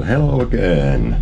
Hello again.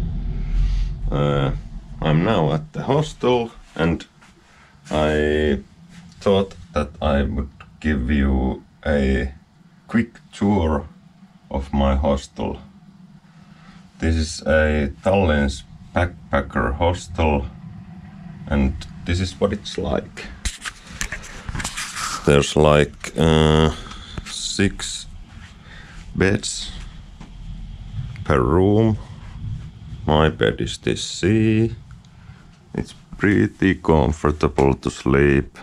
I'm now at the hostel and I thought that I would give you a quick tour of my hostel. This is a Tallinn's backpacker hostel and this is what it's like. There's like 6 beds per room. My bed is this C. It's pretty comfortable to sleep.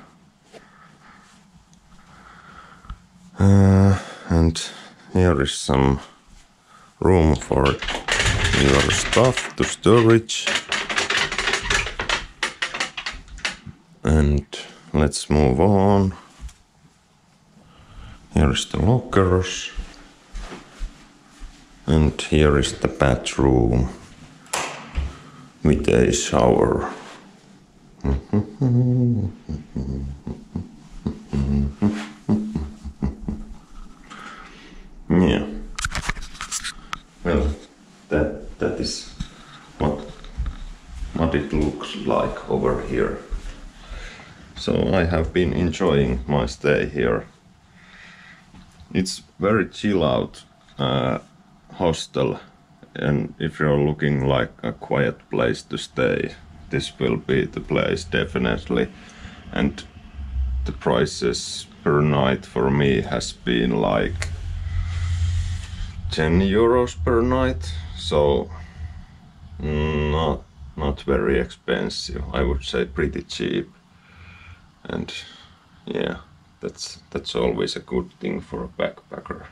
And here is some room for your stuff to storage. And let's move on. Here is the lockers. And here is the bathroom with a shower. Yeah. Well, that is what it looks like over here. So I have been enjoying my stay here. It's very chill out hostel, and if you're looking like a quiet place to stay, this will be the place definitely. And the prices per night for me has been like 10 euros per night, so not very expensive. I would say pretty cheap. And yeah, that's always a good thing for a backpacker.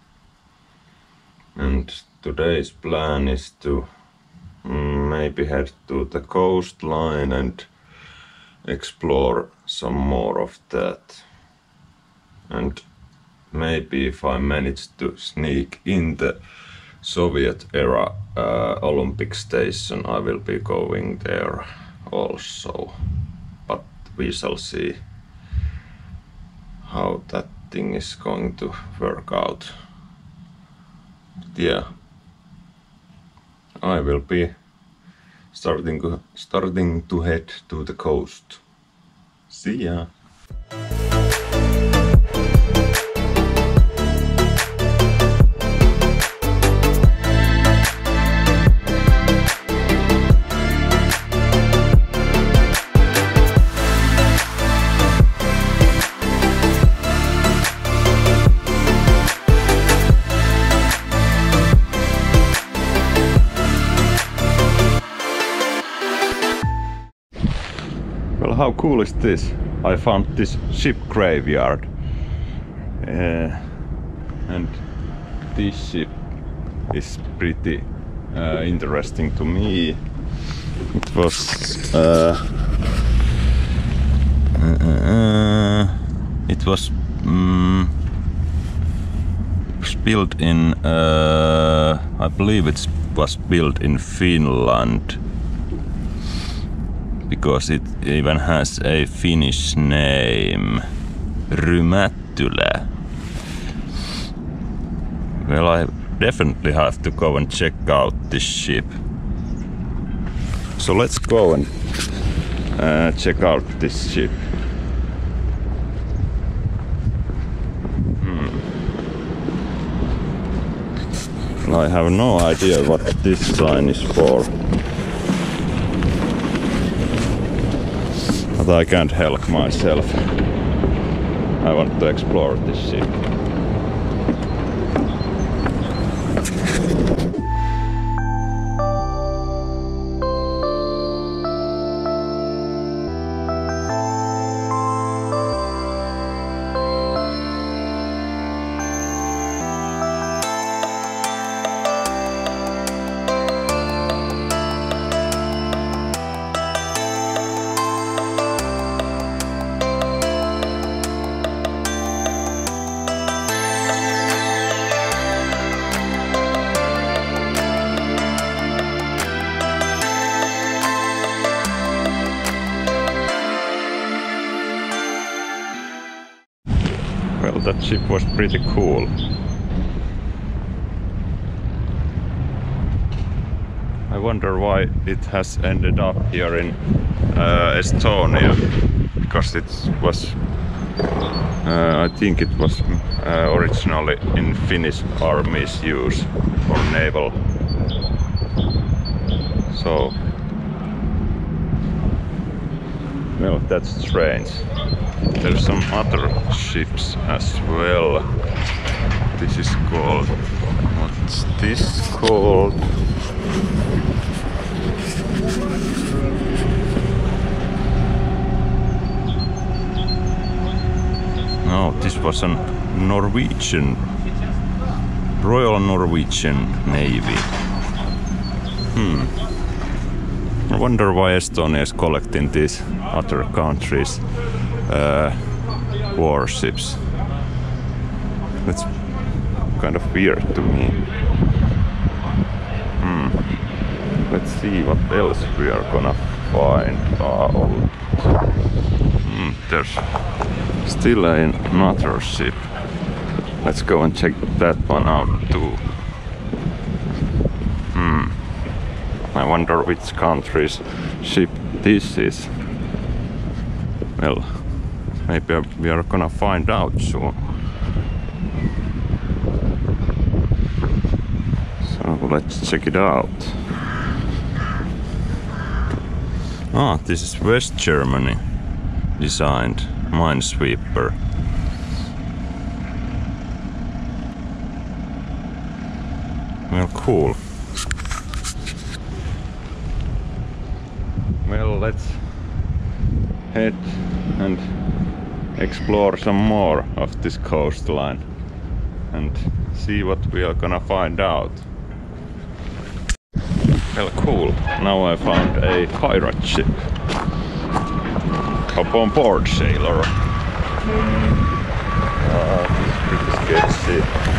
And today's plan is to maybe head to the coastline and explore some more of that. And maybe if I manage to sneak in the Soviet era Olympic station, I will be going there also. But we shall see how that thing is going to work out. Yeah, I will be starting to head to the coast. See ya! Well, how cool is this? I found this ship graveyard. And this ship is pretty interesting to me. It was built in I believe it was built in Finland, because it even has a Finnish name, Rymättylä. Well, I definitely have to go and check out this ship. So let's go and check out this ship. I have no idea what this sign is for. But I can't help myself. I want to explore this ship. Well, that ship was pretty cool. I wonder why it has ended up here in Estonia, because it was I think it was originally in Finnish army's use for naval. So, well, that's strange. There's some other ships as well. This is called, what's this called? No, this was a Norwegian, Royal Norwegian Navy. I wonder why Estonia is collecting these other countries' warships. That's kind of weird to me. Let's see what else we are gonna find out. There's still another ship. Let's go and check that one out too. I wonder which country's ship this is. Well, maybe we are gonna find out soon. So let's check it out. Ah, this is West Germany designed minesweeper. Well, cool. Well, let's head and explore some more of this coastline and see what we are gonna find out. Well, cool. Now I found a KARUD ship. Hop on board, sailor. This is pretty sketchy.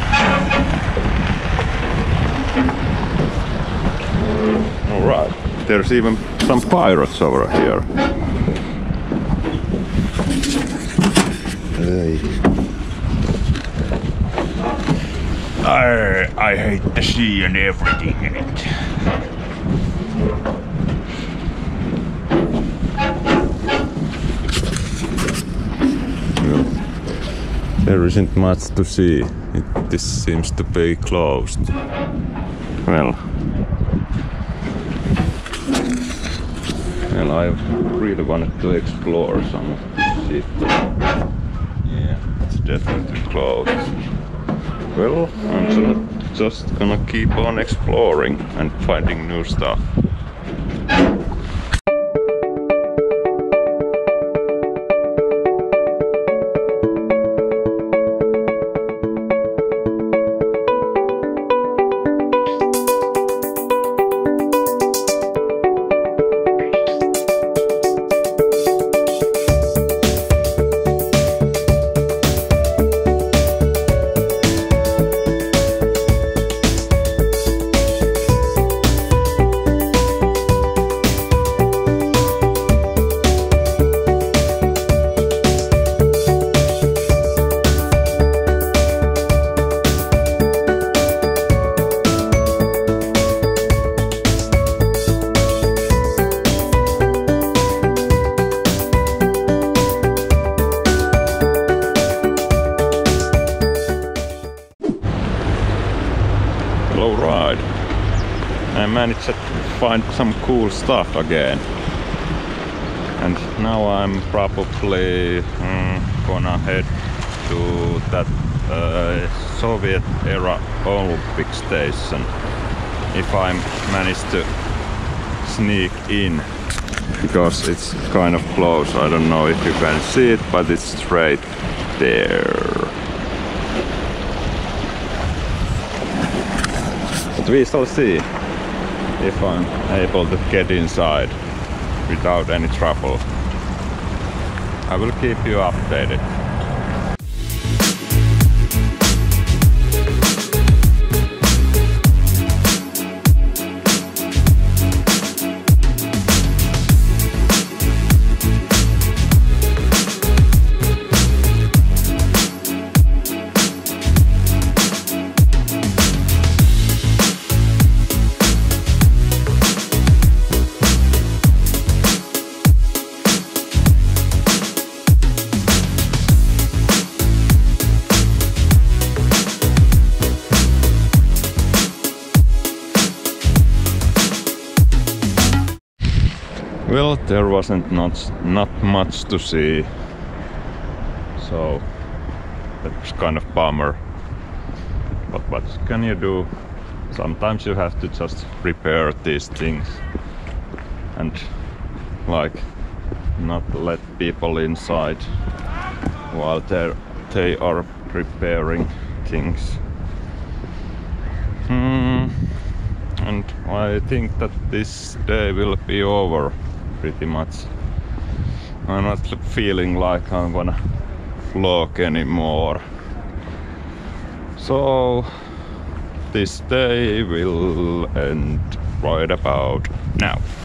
Alright, there's even some pirates over here. Hey. I hate the sea and everything in it. There isn't much to see. This seems to be closed. Well, I really wanted to explore some of this shit. Yeah, it's definitely closed. Well, I'm just gonna keep on exploring and finding new stuff. Ride. I managed to find some cool stuff again, and now I'm probably gonna head to that Soviet era Olympic station if I manage to sneak in, because it's kind of close. I don't know if you can see it, but it's straight there. We shall see if I'm able to get inside without any trouble. I will keep you updated. Well, there wasn't not much to see, so that's kind of bummer. But what can you do? Sometimes you have to just repair these things and like not let people inside while they are repairing things. And I think that this day will be over pretty much. I'm not feeling like I'm gonna vlog anymore. So this day will end right about now.